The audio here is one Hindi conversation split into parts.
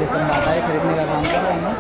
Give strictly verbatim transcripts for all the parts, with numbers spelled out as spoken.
ये सब बाताएं खरीदने का काम कर रहे हैं।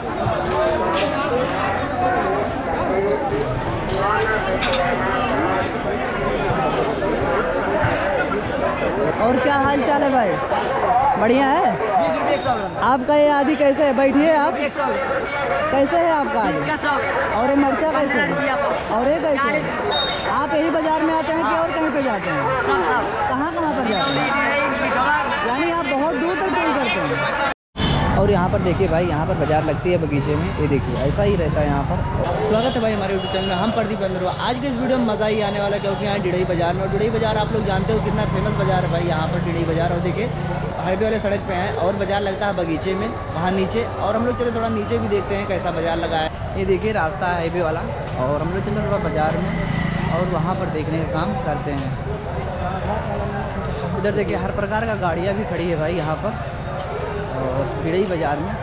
और क्या हाल चाल है भाई? बढ़िया है। आपका ये आदि कैसे है? बैठिए आप। कैसे है आपका आदि? और ये मरचा कैसे है? और ये कैसे है? आप यही बाजार में आते हैं कि और कहीं पे जाते हैं? कहाँ कहाँ पर जाते हैं? यानी आप बहुत दूर तक दूर करते हैं। और यहाँ पर देखिए भाई, यहाँ पर बाजार लगती है बगीचे में। ये देखिए ऐसा ही रहता है यहाँ पर। स्वागत है भाई हमारे यूट्यूब चैनल में। हम प्रदीप बंदरवा। आज के इस वीडियो में मज़ा ही आने वाला, क्योंकि यहाँ डिडई बाजार में, और डिडई बाजार आप लोग जानते हो कितना फेमस बाजार है भाई यहाँ पर डिडई बाजार। और देखिए हाईवे वाले सड़क पे हैं और बाजार लगता है बगीचे में, वहाँ नीचे। और हम लोग चले थोड़ा नीचे भी देखते हैं कैसा बाजार लगा है। ये देखिए रास्ता है हाईवे वाला, और हम लोग चले थोड़ा बाजार में और वहाँ पर देखने का काम करते हैं। इधर देखिए हर प्रकार का गाड़ियाँ भी खड़ी है भाई यहाँ पर, और डिडई बाज़ार में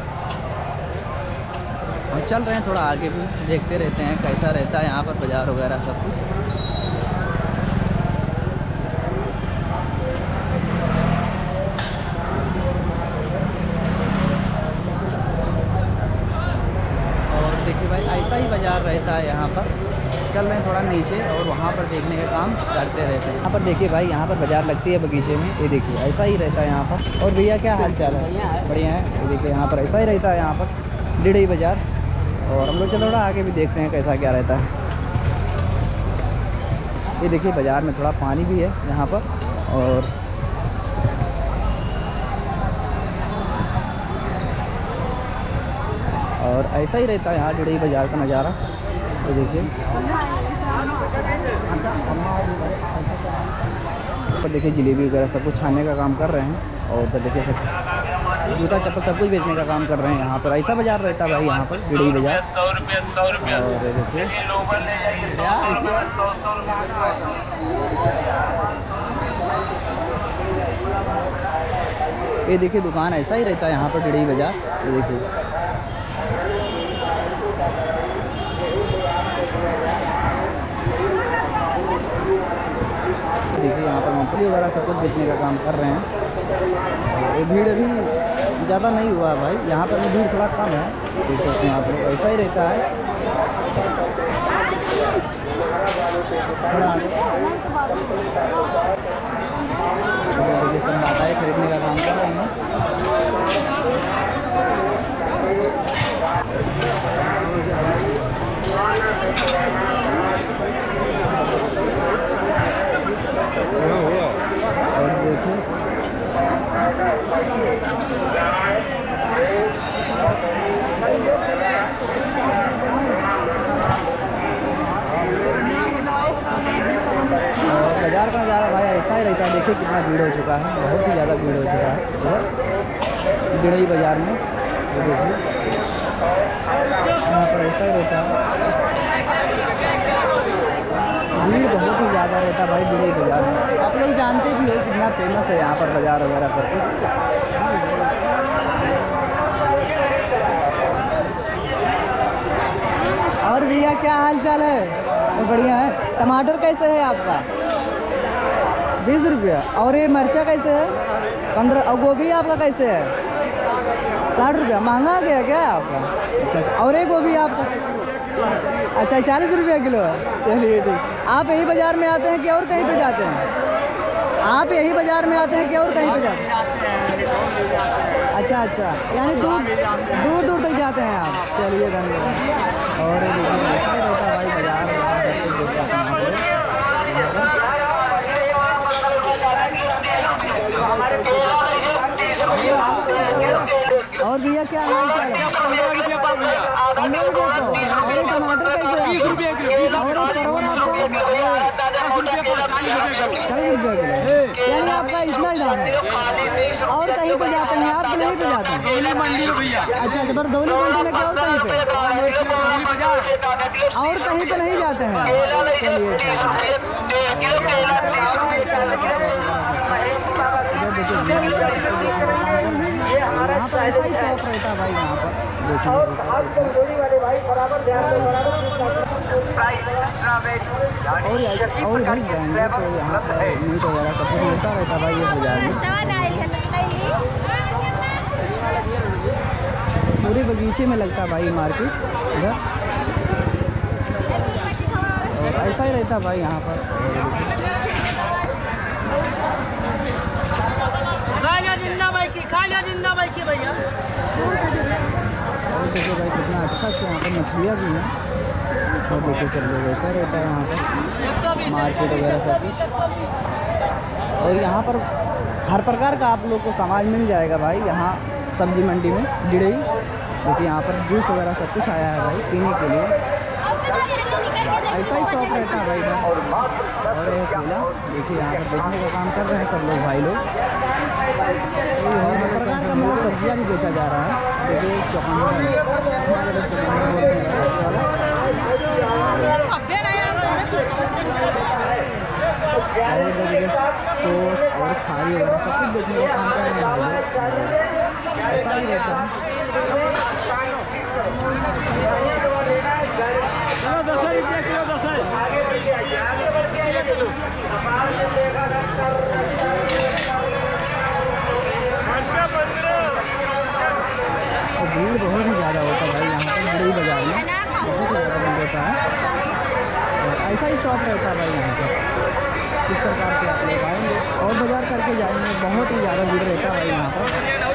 हम चल रहे हैं। थोड़ा आगे भी देखते रहते हैं कैसा रहता है यहाँ पर बाज़ार वगैरह सब कुछ। और देखिए भाई ऐसा ही बाज़ार रहता है यहाँ पर। चल रहे हैं थोड़ा नीचे और वहाँ पर देखने का काम करते रहते हैं। यहाँ पर देखिए भाई, यहाँ पर बाज़ार लगती है बगीचे में। ये देखिए ऐसा ही रहता है यहाँ पर। और भैया क्या हाल चाल है? बढ़िया है। ये देखिए यहाँ पर ऐसा ही रहता है यहाँ पर डिडई बाज़ार। और हम लोग चलो थोड़ा आगे भी देखते हैं कैसा क्या रहता है। ये देखिए बाज़ार में थोड़ा पानी भी है यहाँ पर, और और ऐसा ही रहता है यहाँ डिडई बाज़ार का नज़ारा। ये देखिए पर देखिए जलेबी वगैरह सब कुछ छानने का काम कर रहे हैं। और उधर देखिए सब जूता चप्पल सब कुछ बेचने का काम कर रहे हैं यहाँ पर। ऐसा बाज़ार रहता है भाई यहाँ पर डिडई बाज़ार। और देखिए ये देखिए दुकान ऐसा ही रहता है यहाँ पर डिडई बाज़ार। ये देखिए देखिए यहाँ पर मूंगफली वगैरह सब कुछ बेचने का काम कर रहे हैं। ये भीड़ अभी ज़्यादा नहीं हुआ है भाई यहाँ पर, भीड़ थोड़ा कम है। देख सकते हैं आप लोग ऐसा ही रहता है थोड़ा। देखिए सब बाताएं खरीदने का काम कर रहे हैं। और देखिए बाज़ार का नज़ारा भाई ऐसा ही रहता है। देखिए कितना भीड़ हो चुका है, बहुत ही ज़्यादा भीड़ हो चुका है इधर डिडई बाज़ार में। तो देखिए यहाँ पर ऐसा ही रहता है, भीड़ बहुत ही ज़्यादा रहता है भाई डिडई बाज़ार में। आप लोग जानते भी हो कितना फेमस है यहाँ पर बाज़ार वगैरह सब कुछ। और भैया क्या हाल चाल है? तो बढ़िया है। टमाटर कैसे है आपका? बीस रुपया। और ये मरचा कैसे है? पंद्रह। और गोभी आपका कैसे है? साठ रुपया। महंगा गया क्या आपका? अच्छा अच्छा। और ये गोभी आपका? अच्छा चालीस रुपया किलो है। चलिए ठीक। आप यही बाज़ार में आते हैं कि और कहीं पे जाते हैं? आप यही बाज़ार में आते हैं कि और कहीं पे जाते हैं? अच्छा अच्छा, यानी दूर दूर दूर तक जाते हैं आप। चलिए धन्यवाद। और ऐसा ही रहता है भाई बाज़ार में, सब कुछ देखते हैं। और भैया क्या हाल चाल है? पंद्रह रुपये पाव भैया। पंद्रह रुपये पाव। और ये टमाटर कैसे है? बीस रुपये किलो। और परवल आपका चालीस रुपये किलो। यानी आपका इतना ही दाम है। और कहीं पे जाते हैं आप? नहीं पे जाते हैं मंडी में भैया। अच्छा अच्छा, बरदौली मंडी में क्या? और कहीं पे? और कहीं पे नहीं जाते हैं? चलिए यहाँ पर ऐसा ही शौक रहता है भाई यहाँ पर। और इधर जाएंगे तो यहाँ पर मीट वगैरह सब कुछ मिलता रहता है भाई इस बाजार में। पूरे बगीचे में लगता है भाई मार्केट इधर, और ऐसा ही रहता भाई यहाँ पर। जिंदा भाई की खा लिया जिंदा भाई की भैया। और देखिए भाई कितना अच्छा अच्छा यहाँ पर मछलियाँ भी हैं। और देखिए सब लोग ऐसा रहता है यहाँ पर मार्केट वगैरह सब कुछ। और यहाँ पर हर प्रकार का आप लोग को सामान मिल जाएगा भाई यहाँ सब्जी मंडी में गिड़ई। देखिए यहाँ पर जूस वगैरह सब कुछ आया है भाई पीने के लिए। ऐसा ही शॉप रहता है भाई इधर। और एक केला देखिए यहाँ पर बेचने का काम कर रहे हैं सब लोग भाई लोग। हर प्रकार का मतलब सब्जियाँ भी बेचा जा रहा है। देखिए चौकान वाला और देखिए टोस्ट और खारी वगैरह सब कुछ बेचने का काम कर रहे हैं भाई लोग। ऐसा ही रहता है। और भीड़ बहुत ही ज़्यादा होता है भाई यहाँ पर बड़ी बाजार में, बहुत ही ज़्यादा भीड़ होता है। और ऐसा ही शॉप रहता है भाई यहाँ पर। इस प्रकार से आप लोग आएंगे और बाजार करके जाएंगे, बहुत ही ज़्यादा भीड़ रहता है भाई यहाँ पर।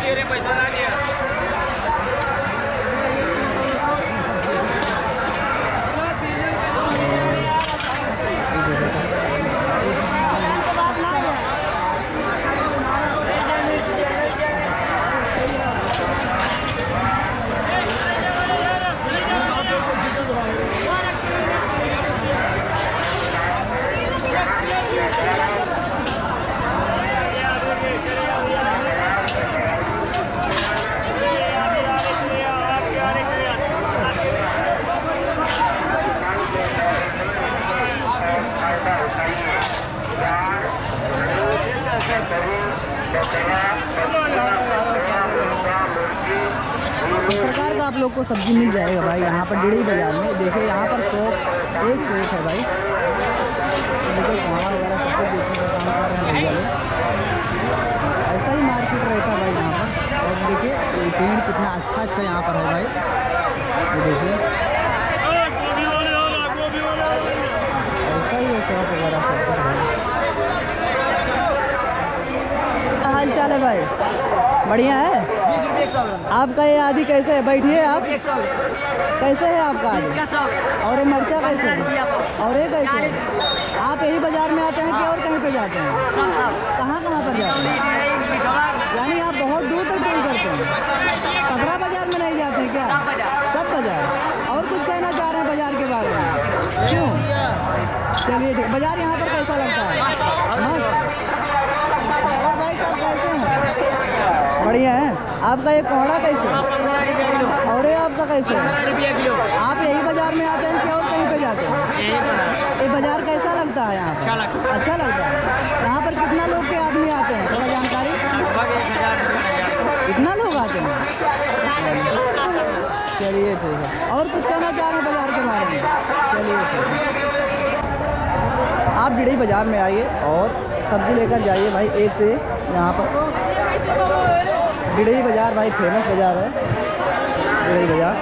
प्रकार का आप लोग को सब्जी मिल जाएगा भाई यहाँ पर गिड़ई बाजार में। देखिए यहाँ पर शॉप एक से एक है भाई। देखिए कोहड़ा वगैरह सब कुछ बेचने का काम कर रहे हैं भैया लोग। ऐसा ही मार्केट रहता है भाई यहाँ पर। और देखिए पेड़ कितना अच्छा अच्छा यहाँ पर है भाई। ये देखिए ऐसा ही है शॉप वगैरह सब कुछ भाई। क्या हाल चाल है भाई? बढ़िया है। आपका ये आदि कैसे है? बैठिए आप। कैसे है आपका आदि? और ये मरचा कैसे है? और ये कैसे है? आप यही बाजार में आते हैं कि और कहीं पे जाते हैं? कहाँ कहाँ पर जाते हैं? यानी आप बहुत दूर तक टूर करते हैं। कपड़ा बाजार में नहीं जाते हैं क्या? सब बाजार। और कुछ कहना चाह रहे हैं बाजार के बारे में? क्यों? चलिए ठीक। बाजार यहाँ पर कैसा लगता है? मस्त। और भाई साहब कैसे हैं? बढ़िया है। आपका ये कोहड़ा कैसे है? और ये आपका कैसे है? आप यही बाजार में आते हैं कि और कहीं पे जाते हैं? ये बाजार कैसा लगता है यहाँ पर? अच्छा लगता है। अच्छा लगता है। यहाँ पर कितना लोग के आदमी आते हैं, थोड़ा जानकारी? कितना लोग आते हैं? चलिए ठीक है। और कुछ कहना चाह रहे हैं बाजार के बारे में? चलिए ठीक है। आप गिड़ई बाजार में आइए और सब्जी लेकर जाइए भाई एक से। यहाँ पर गिड़ई बाजार भाई फेमस बाजार है, गिड़ई बाजार।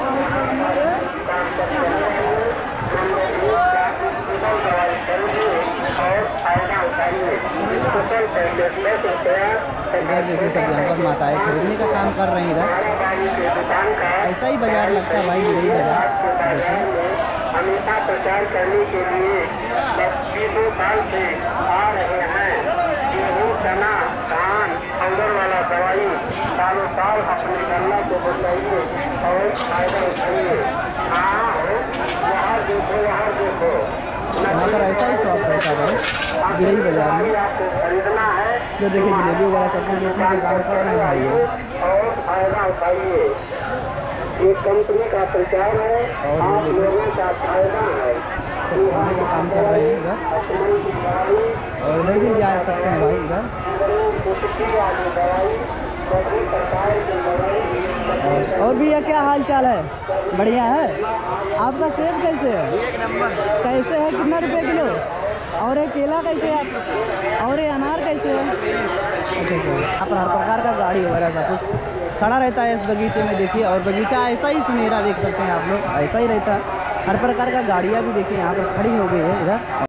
इधर देखिए सब यहाँ पर माताएं खरीदने का काम कर रहे हैं इधर। ऐसा ही बाजार लगता है भाई गिड़ई बाजार। हमेशा प्रचार करने के लिए बीसों साल से आ रहे हैं। गेहूँ, चना, धान, पाउडर वाला दवाई सालों साल अपने गन्ना को बचाइए और फायदा उठाइए। हाँ यहाँ देखो, यहाँ देखो। यहाँ पर ऐसा ही शॉप रहता है गिड़ई बाजार में। खरीदना है जो देखिए जलेबी वगैरह सब कुछ बेचने का काम कर रहे हैं भाई। और फायदा उठाइए। ये कंपनी का प्रचार है, आप लोगों का फायदा है। सब खाने का काम कर रहे हैं इधर। और इधर भी जा सकते हैं भाई इधर। और भैया क्या हाल चाल है? बढ़िया है। आपका सेब कैसे है? एक नंबर। कैसे है? कितना रुपये किलो? और ये केला कैसे है? और ये अनार कैसे है? अच्छा अच्छा। यहाँ पर हर प्रकार का गाड़ी वगैरह सब कुछ खड़ा रहता है इस बगीचे में। देखिए, और बगीचा ऐसा ही सुनहरा देख सकते हैं आप लोग, ऐसा ही रहता है। हर प्रकार का गाड़ियाँ भी देखिए यहाँ पर खड़ी हो गई है इधर।